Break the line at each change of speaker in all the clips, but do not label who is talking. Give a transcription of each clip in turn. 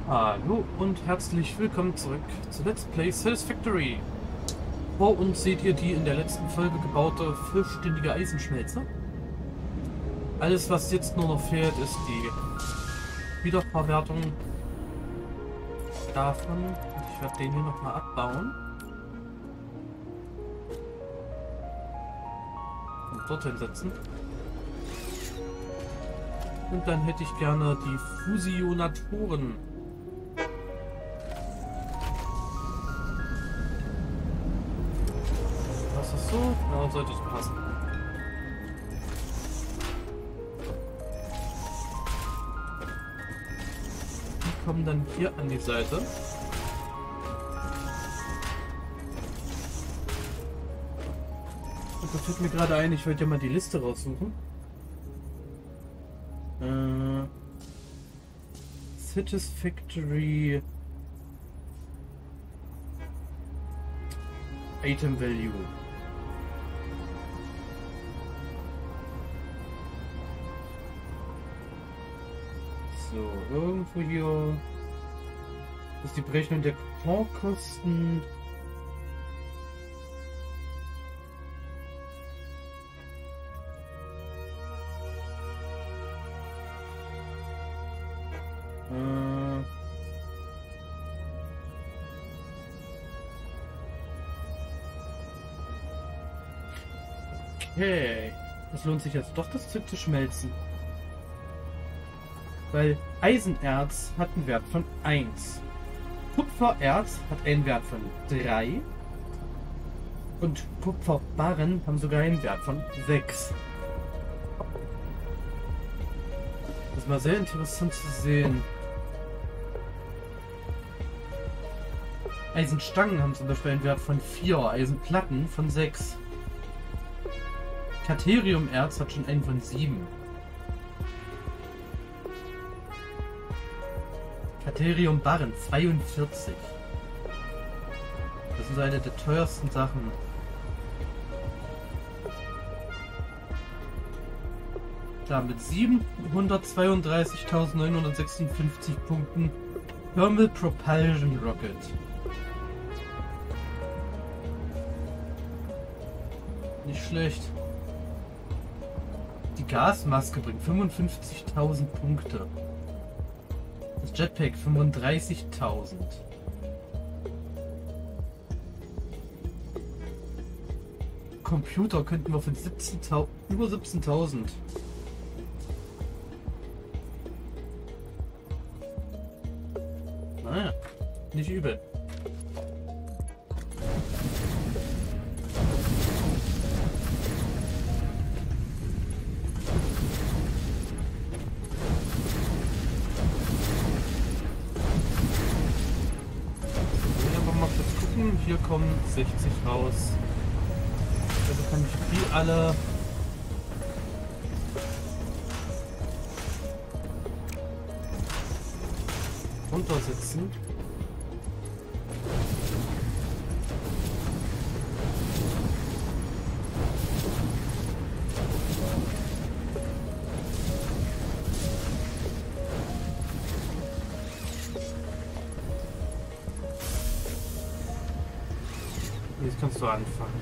Hallo und herzlich willkommen zurück zu Let's Play Satisfactory. Vor uns seht ihr die in der letzten Folge gebaute vollständige Eisenschmelze. Alles, was jetzt nur noch fehlt, ist die Wiederverwertung davon. Und ich werde den hier nochmal abbauen. Und dorthin setzen. Und dann hätte ich gerne die Fusionatoren. Was ist so? Ja, sollte es passen. Die kommen dann hier an die Seite. Und da fällt mir gerade ein, ich wollte ja mal die Liste raussuchen. Satisfactory Item Value. So, irgendwo hier ist die Berechnung der Couponkosten. Okay, es lohnt sich jetzt doch, das Zeug zu schmelzen. Weil Eisenerz hat einen Wert von 1. Kupfererz hat einen Wert von 3. Und Kupferbarren haben sogar einen Wert von 6. Das ist mal sehr interessant zu sehen. Eisenstangen haben zum Beispiel einen Wert von 4, Eisenplatten von 6. Kateriumerz hat schon einen von 7. Kateriumbarren 42. Das sind so eine der teuersten Sachen. Da mit 732.956 Punkten Thermal Propulsion Rocket. Nicht schlecht. Die Gasmaske bringt 55.000 Punkte. Das Jetpack 35.000. Computer könnten wir von über 17.000. Naja, nicht übel. Hier kommen 60 raus. Also kann ich die alle runtersetzen. Jetzt kannst du anfangen.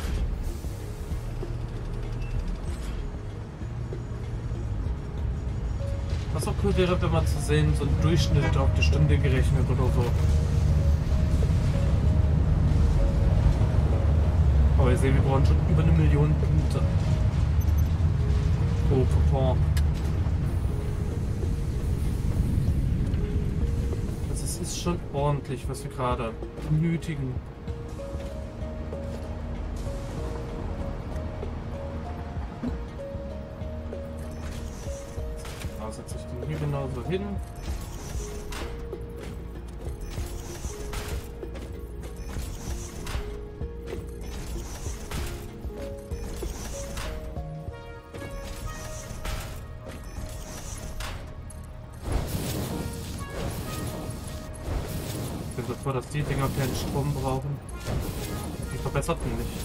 Was auch cool wäre, wenn man zu sehen, so ein Durchschnitt auf die Stunde gerechnet oder so. Aber ihr seht, wir brauchen schon über 1 Million Punkte pro Coupon. Also es ist schon ordentlich, was wir gerade benötigen. Setze ich den hier genauso hin. Ich bin so froh, dass die Dinger keinen Strom brauchen. Die verbesserten nicht.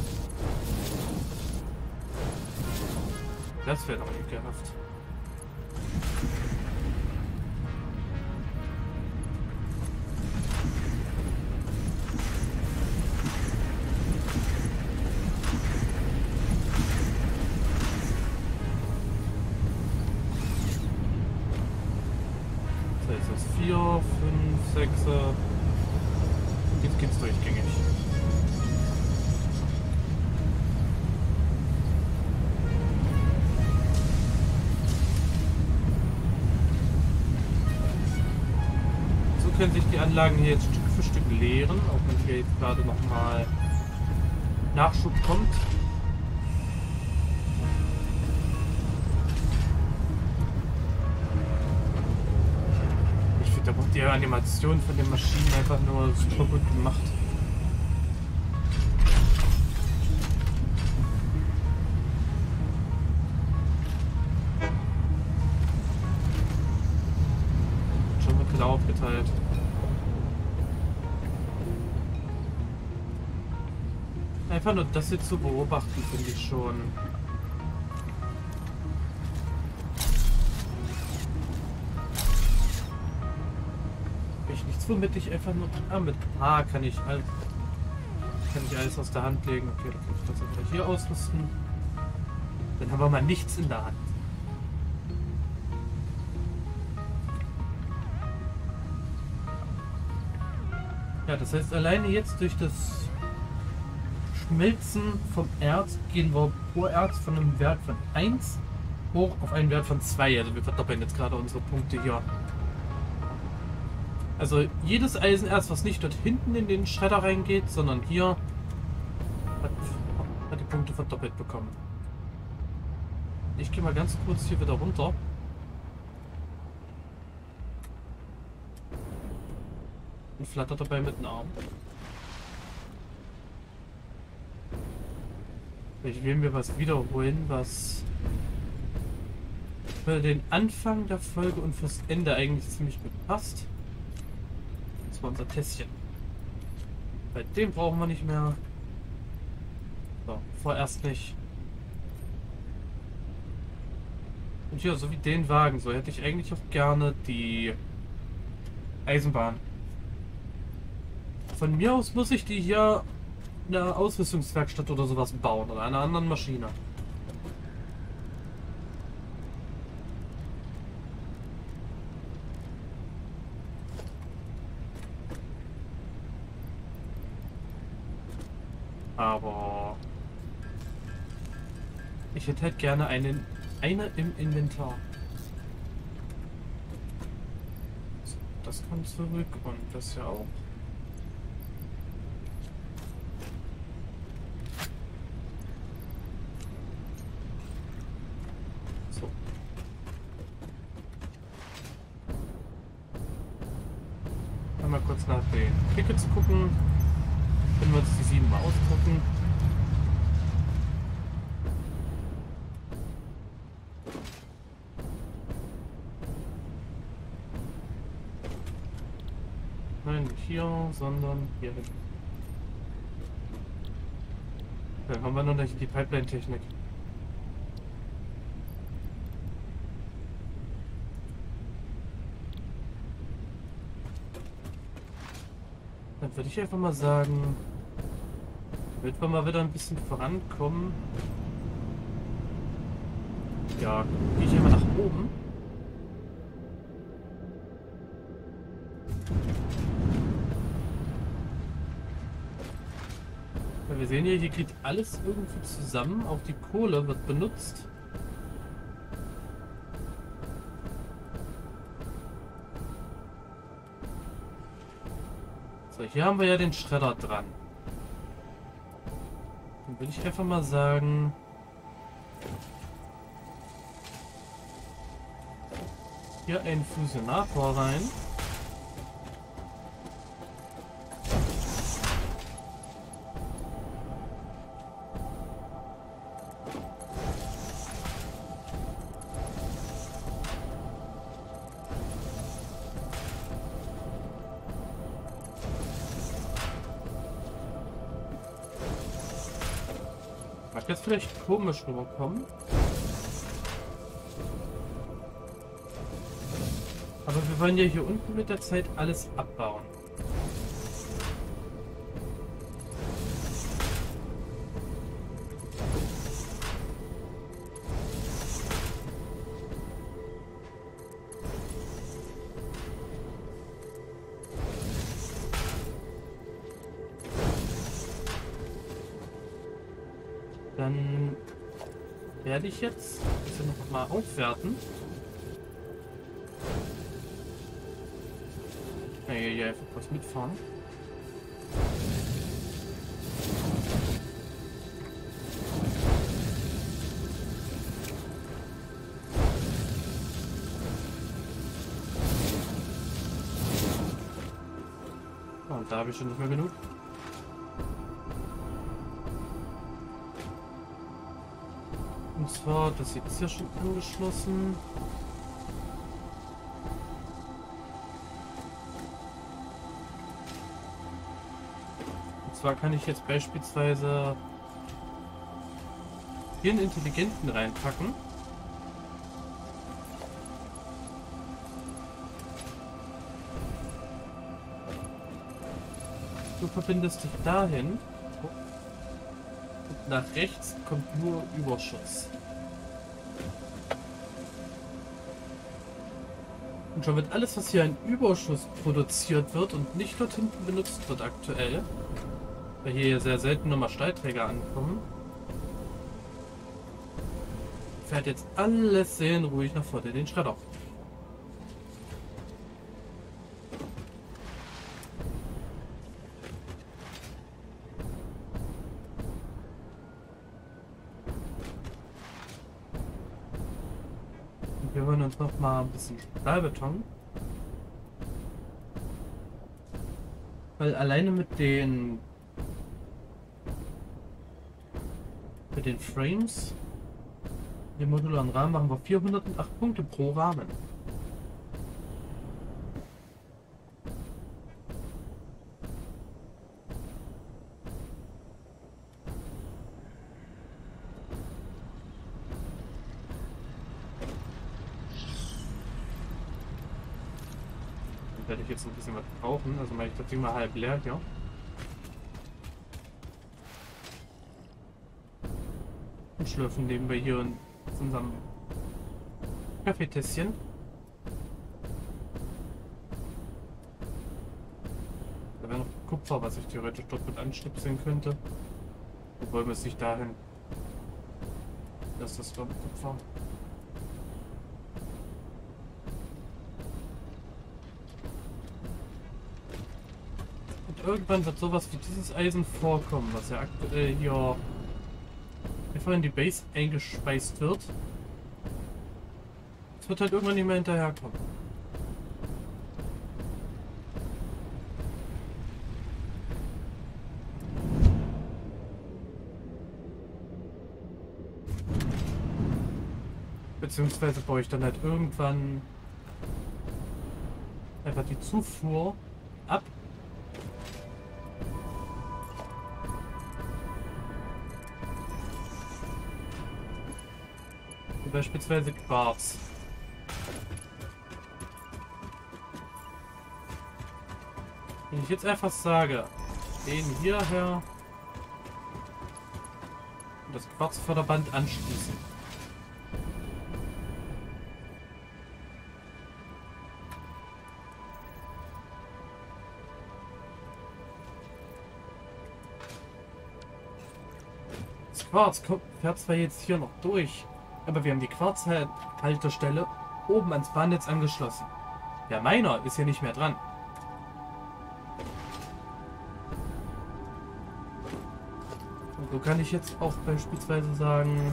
Das wäre doch ekelhaft. Da ist es 4, 5, 6. Jetzt geht's durchgängig. So können sich die Anlagen hier jetzt Stück für Stück leeren, auch wenn hier jetzt gerade nochmal Nachschub kommt. Ich finde aber die Animation von den Maschinen einfach nur super gut gemacht. Schon mit Blau aufgeteilt. Einfach nur das hier zu beobachten, finde ich schon. Ich nichts, womit ich einfach nur. Ah, mit A kann ich alles aus der Hand legen. Okay, dann kann ich das auch gleich hier ausrüsten. Dann haben wir mal nichts in der Hand. Ja, das heißt, alleine jetzt durch das Schmelzen vom Erz gehen wir pro Erz von einem Wert von 1 hoch auf einen Wert von 2. Also wir verdoppeln jetzt gerade unsere Punkte hier. Also jedes Eisenerz, was nicht dort hinten in den Schredder reingeht, sondern hier, hat die Punkte verdoppelt bekommen. Ich gehe mal ganz kurz hier wieder runter. Und flatter dabei mit dem Arm. Ich will mir was wiederholen, was für den Anfang der Folge und fürs Ende eigentlich ziemlich gut passt. Das war unser Tässchen. Bei dem brauchen wir nicht mehr. So, vorerst nicht. Und hier, so wie den Wagen, so hätte ich eigentlich auch gerne die Eisenbahn. Von mir aus muss ich die hier in einer Ausrüstungswerkstatt oder sowas bauen oder einer anderen Maschine. Aber ich hätte halt gerne eine im Inventar. So, das kommt zurück und das ja auch. So. Mal kurz nach den Tickets gucken. Wenn wir uns die 7 mal ausdrucken. Nein, nicht hier, sondern hier hin. Dann haben wir noch nicht die Pipeline-Technik. Dann würde ich einfach mal sagen, damit wir mal wieder ein bisschen vorankommen. Ja, gehe ich einmal nach oben. Ja, wir sehen hier geht alles irgendwie zusammen. Auch die Kohle wird benutzt. So, hier haben wir ja den Schredder dran. Dann würde ich einfach mal sagen, hier ein Fusionator rein. Mag jetzt vielleicht komisch rüberkommen. Aber wir wollen ja hier unten mit der Zeit alles abbauen. Dann werde ich jetzt das noch mal aufwerten. Ja, einfach kurz mitfahren. Und da habe ich schon nicht mehr genug. Und zwar, das jetzt hier schon angeschlossen. Und zwar kann ich jetzt beispielsweise hier einen Intelligenten reinpacken. Du verbindest dich dahin. Und nach rechts kommt nur Überschuss. Und schon wird alles, was hier ein Überschuss produziert wird und nicht dort hinten benutzt wird aktuell, weil hier sehr selten nochmal Stahlträger ankommen, fährt jetzt alles seelenruhig nach vorne den Schredder. Wir holen uns noch mal ein bisschen Stahlbeton. Weil alleine mit den Frames, dem modularen Rahmen, machen wir 408 Punkte pro Rahmen. Werde ich jetzt ein bisschen was brauchen, also mache ich das Ding mal halb leer hier. Und schlürfen nebenbei hier in unserem Kaffeetässchen. Da wäre noch Kupfer, was ich theoretisch dort mit anstipseln könnte. Wobei wir es nicht dahin. Das war Kupfer. Irgendwann wird sowas wie dieses Eisen vorkommen, was ja aktuell hier einfach in die Base eingespeist wird. Es wird halt irgendwann nicht mehr hinterherkommen. Beziehungsweise baue ich dann halt irgendwann einfach die Zufuhr ab. Beispielsweise Quarz. Wenn ich jetzt einfach sage, den hierher und das Quarzförderband anschließen. Das Quarz fährt zwar jetzt hier noch durch, aber wir haben die Quarzhaltestelle oben ans Bahnnetz angeschlossen. Der Miner ist hier nicht mehr dran. Und so kann ich jetzt auch beispielsweise sagen,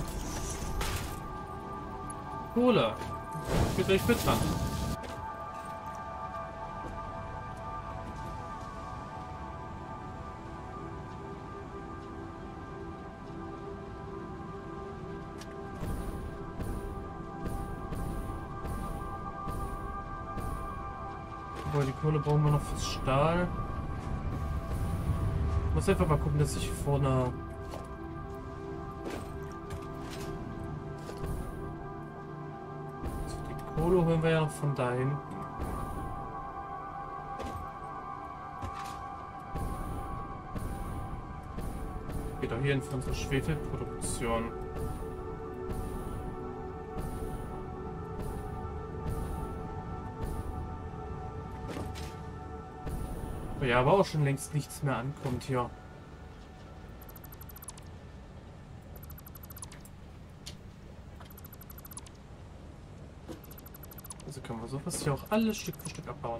Kohle, ich bin gleich mit dran. Die Kohle brauchen wir noch fürs Stahl. Ich muss einfach mal gucken, dass ich vorne also die Kohle holen wir ja noch von da hinten. Geht auch hier hin für unsere Schwefelproduktion. Ja, aber auch schon längst nichts mehr ankommt hier. So wirst du ja auch alles Stück für Stück abbauen.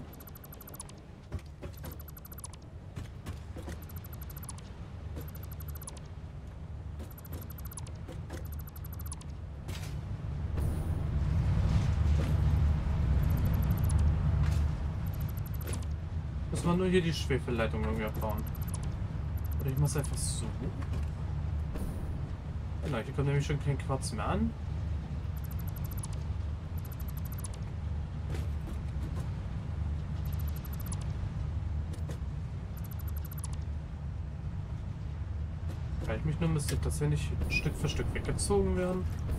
Muss man nur hier die Schwefelleitung irgendwie abbauen. Oder ich muss einfach so. Genau, hier kommt nämlich schon kein Quarz mehr an. Weil ich mich nur müsste, dass wir nicht Stück für Stück weggezogen werden.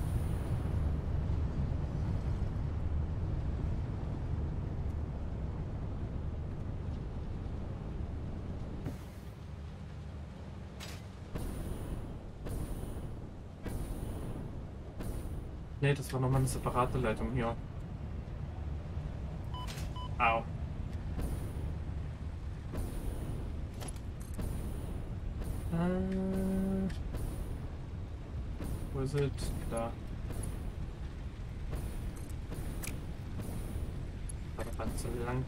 Ne, das war nochmal eine separate Leitung hier. Au. Wo ist es? Da. War der Band so lang.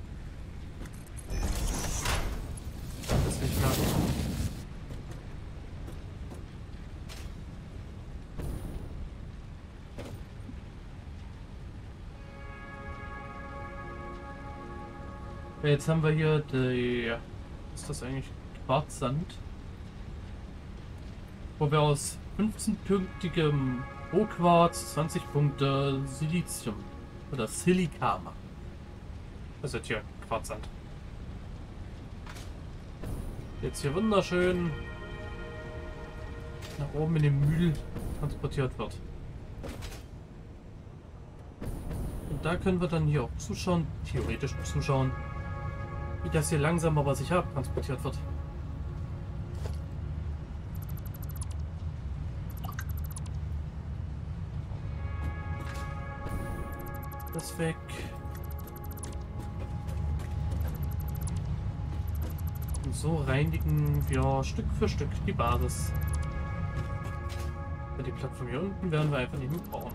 Das ist nicht mehr. Ja, jetzt haben wir hier die. Was ist das eigentlich? Quarzsand. Wo wir aus 15-punktigem Rohquarz 20 Punkte Silizium oder Silika machen. Das ist hier Quarzsand. Jetzt hier wunderschön nach oben in den Müll transportiert wird. Und da können wir dann hier auch zuschauen, theoretisch zuschauen, wie das hier langsam aber sicher transportiert wird. Das weg. Und so reinigen wir Stück für Stück die Basis. Die Plattform hier unten werden wir einfach nicht mehr brauchen.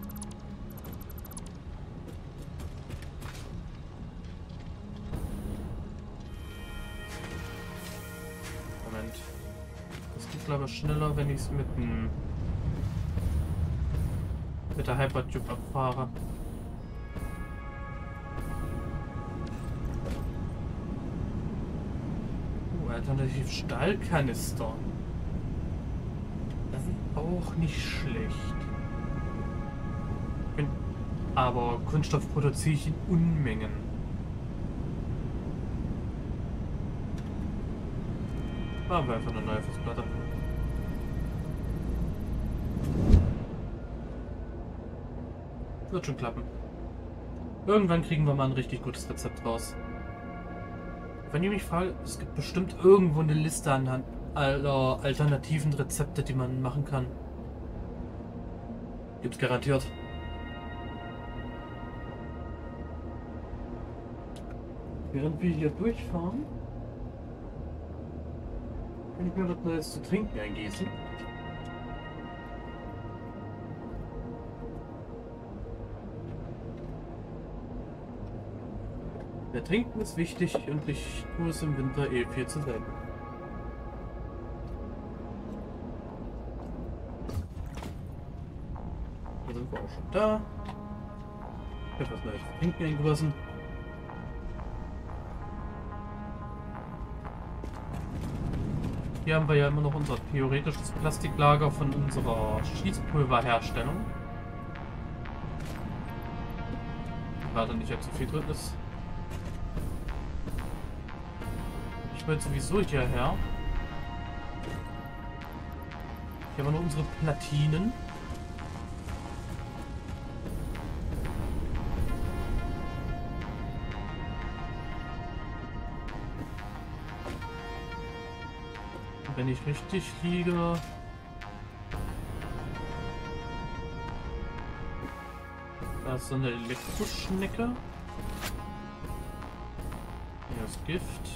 Moment. Das geht glaube ich schneller, wenn ich es mit der Hypertube abfahre. Alternativ Stahlkanister. Das ist auch nicht schlecht. Aber Kunststoff produziere ich in Unmengen. Machen wir einfach eine neue Festplatte. Wird schon klappen. Irgendwann kriegen wir mal ein richtig gutes Rezept raus. Wenn ihr mich fragt, es gibt bestimmt irgendwo eine Liste anhand aller alternativen Rezepte, die man machen kann. Gibt's garantiert. Während wir hier durchfahren, kann ich mir was Neues zu trinken eingießen. Der Trinken ist wichtig und ich tue es im Winter eh viel zu selten. Hier sind wir auch schon da. Ich habe was Neues zu trinken eingegossen. Hier haben wir ja immer noch unser theoretisches Plastiklager von unserer Schießpulverherstellung. Gerade nicht jetzt so viel drin ist. Ich will sowieso hierher. Hier haben wir nur unsere Platinen. Und wenn ich richtig liege, da ist so eine Elektroschnecke. Hier ist Gift.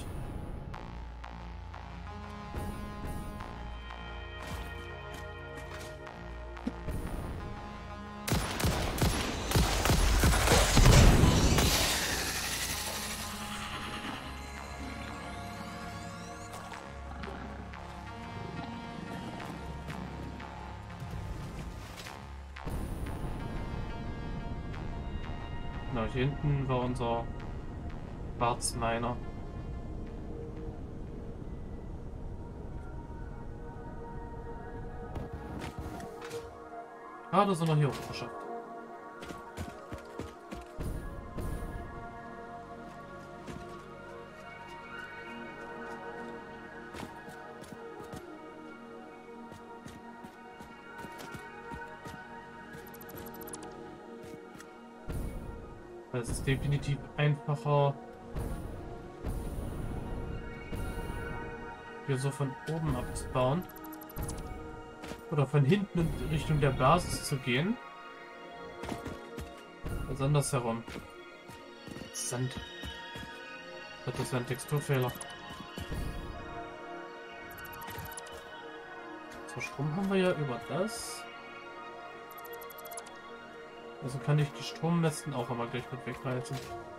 hier hinten war unser Quarzminer. Gerade sind wir hier hochgeschafft. Es ist definitiv einfacher, hier so von oben abzubauen. Oder von hinten in Richtung der Basis zu gehen. Also andersherum. Sand. Das wäre ein Texturfehler. So, Strom haben wir ja über das. Also kann ich die Strommästen auch immer gleich mit wegreißen.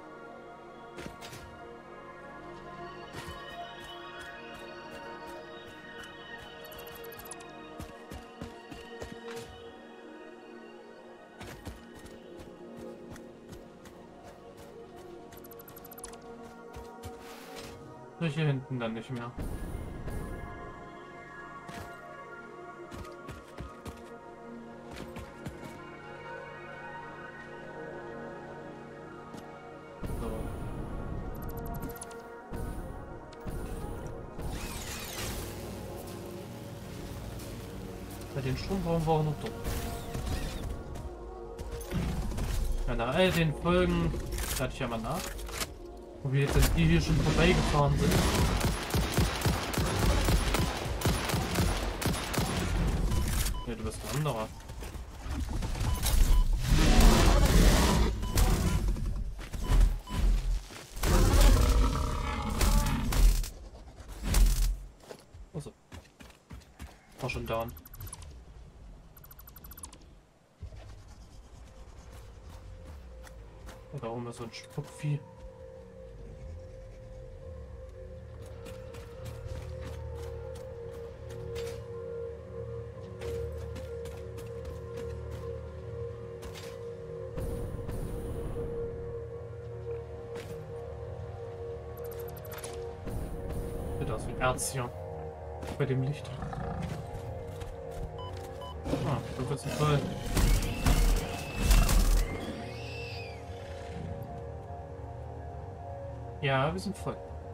Hier hinten dann nicht mehr. So. Bei den Strom brauchen wir auch noch dort. Ja, nach all den Folgen lade ich ja mal nach. Wo wir jetzt hier schon vorbeigefahren sind. Ja, du bist ein anderer. Achso. War schon down. Da oben ist so ein Spuckvieh. Aus wie Erz hier. Bei dem Licht. Ah, du bist voll. Ja, wir sind voll.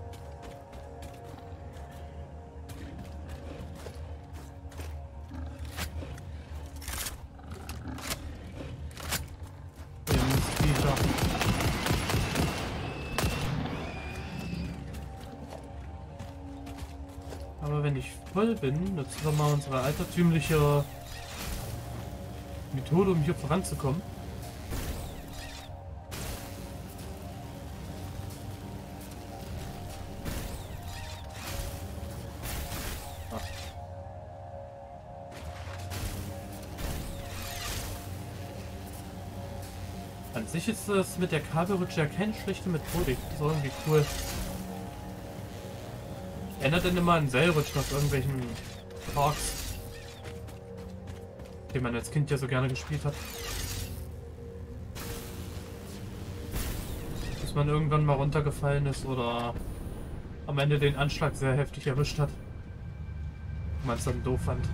Wir müssen die schaffen. Aber wenn ich voll bin, nutzen wir mal unsere altertümliche Methode, um hier voranzukommen. Ah. An sich ist es mit der Kabelrutsche ja keine schlechte Methode. Das ist auch irgendwie cool. Ändert denn immer einen Seilrutsch nach irgendwelchen Parks, den man als Kind ja so gerne gespielt hat. Bis man irgendwann mal runtergefallen ist oder am Ende den Anschlag sehr heftig erwischt hat. Und man es dann doof fand.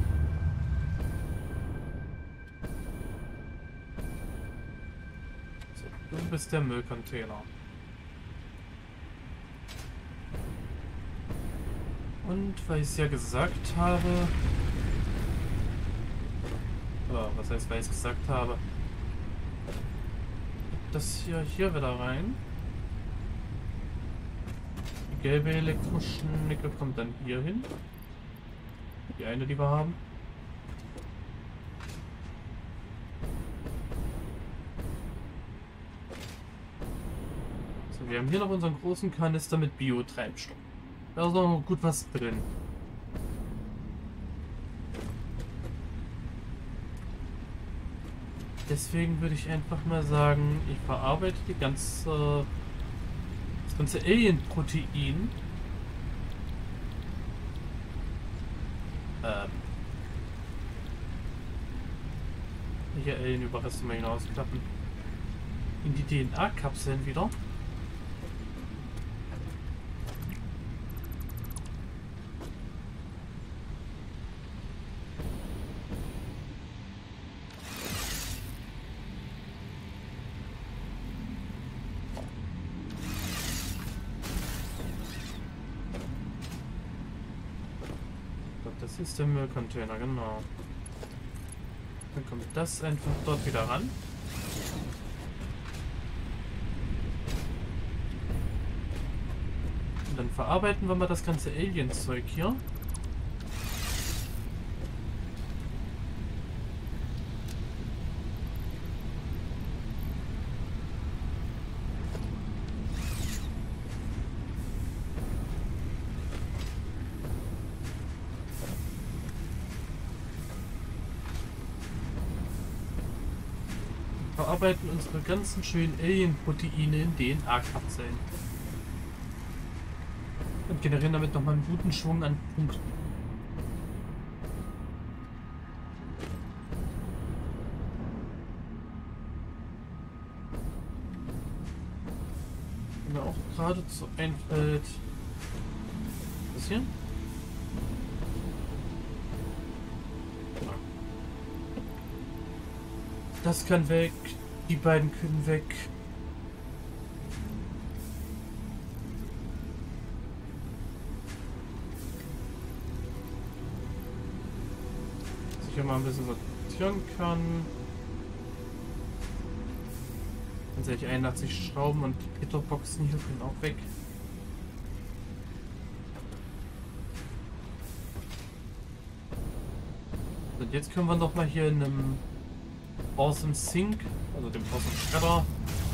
So, du bist der Müllcontainer. Und weil ich es ja gesagt habe, oder was heißt, weil ich es gesagt habe, das hier wieder rein. Die gelbe Elektroschnicke kommt dann hier hin. Die eine, die wir haben. So, wir haben hier noch unseren großen Kanister mit Biotreibstoff. Da ist noch gut was drin. Deswegen würde ich einfach mal sagen, ich verarbeite das ganze Alien-Protein. Hier Alien-Überreste mal hinausklappen. in die DNA-Kapseln wieder. Das ist der Müllcontainer, genau. Dann kommt das einfach dort wieder ran. Und dann verarbeiten wir mal das ganze Alien-Zeug hier. Verarbeiten unsere ganzen schönen Alien-Proteine in DNA-Kapseln. Und generieren damit nochmal einen guten Schwung an Punkten. Mir auch geradezu einfällt. Das hier? Das kann weg. Die beiden können weg. Dass ich hier mal ein bisschen sortieren kann. Dann sehe ich 81 Schrauben und die Gitterboxen hier können auch weg. Und jetzt können wir noch mal hier in einem Awesome Sink, also dem Awesome Shredder,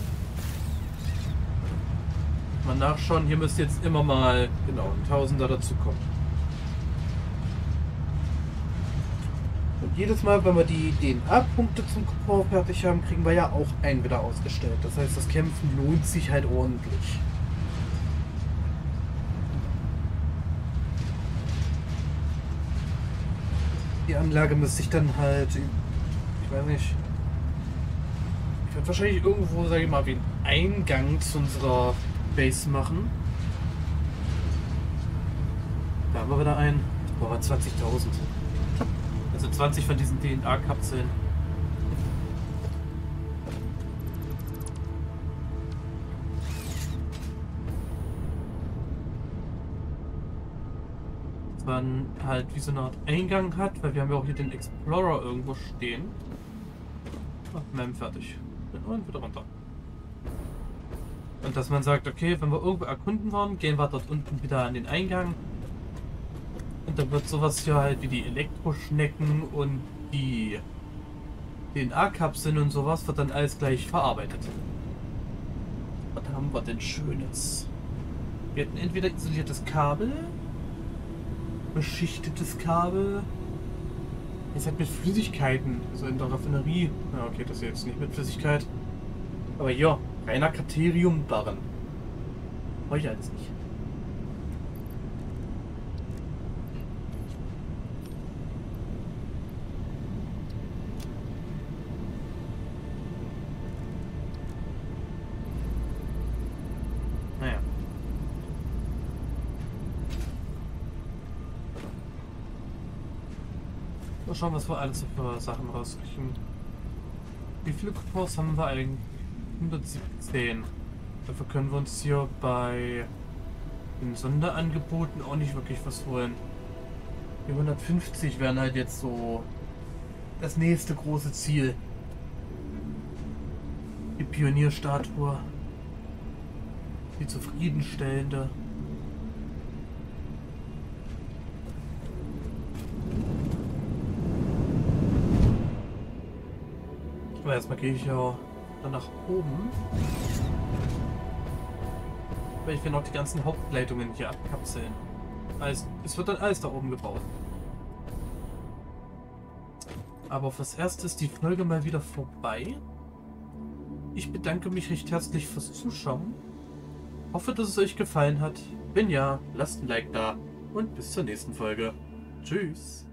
mal nachschauen. Hier müsste jetzt immer mal genau ein Tausender dazu kommen. Und jedes Mal, wenn wir die DNA-Punkte zum Kopf fertig haben, kriegen wir ja auch einen wieder ausgestellt. Das heißt, das Kämpfen lohnt sich halt ordentlich. Die Anlage müsste ich dann halt, ich weiß nicht, ich werde wahrscheinlich irgendwo, sage ich mal, wie einen Eingang zu unserer Base machen. Da haben wir wieder einen. Da brauchen wir 20.000. Also 20 von diesen DNA-Kapseln. Dass man halt wie so eine Art Eingang hat, weil wir haben ja auch hier den Explorer irgendwo stehen. Ach, fertig. Und wieder runter. Und dass man sagt, okay, wenn wir irgendwo erkunden wollen, gehen wir dort unten wieder an den Eingang. Und dann wird sowas hier halt wie die Elektroschnecken und die DNA-Kapseln und sowas wird dann alles gleich verarbeitet. Was haben wir denn Schönes? Wir hätten entweder isoliertes Kabel, beschichtetes Kabel. Jetzt halt mit Flüssigkeiten, also in der Raffinerie. Ja, okay, das ist jetzt nicht mit Flüssigkeit. Aber hier, reiner Kriteriumbarren. Brauche ich alles nicht. Naja. Mal schauen, was wir alles für Sachen rauskriegen. Wie viele Coupons haben wir eigentlich? 117. Dafür können wir uns hier bei den Sonderangeboten auch nicht wirklich was holen. Die 150 wären halt jetzt so das nächste große Ziel. Die Pionierstatue. Die zufriedenstellende. Aber erstmal gehe ich ja dann nach oben. Weil ich will noch die ganzen Hauptleitungen hier abkapseln. Also, es wird dann alles da oben gebaut. Aber fürs Erste ist die Folge mal wieder vorbei. Ich bedanke mich recht herzlich fürs Zuschauen. Hoffe, dass es euch gefallen hat. Wenn ja, lasst ein Like da und bis zur nächsten Folge. Tschüss.